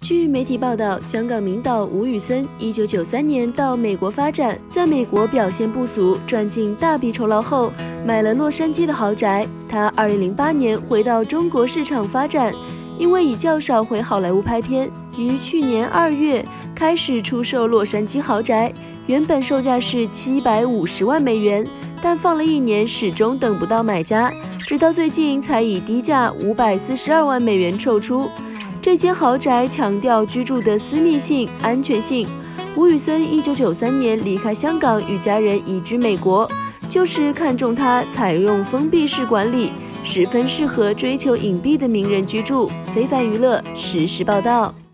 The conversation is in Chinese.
据媒体报道，香港名导吴宇森1993年到美国发展，在美国表现不俗，赚进大笔酬劳后，买了洛杉矶的豪宅。他2008年回到中国市场发展，因为已较少回好莱坞拍片，于去年2月开始出售洛杉矶豪宅，原本售价是750万美元，但放了1年始终等不到买家，直到最近才以低价542万美元售出。这间豪宅强调居住的私密性、安全性。吴宇森1993年离开香港，与家人移居美国，就是看中它采用封闭式管理，十分适合追求隐蔽的名人居住。非凡娱乐实时报道。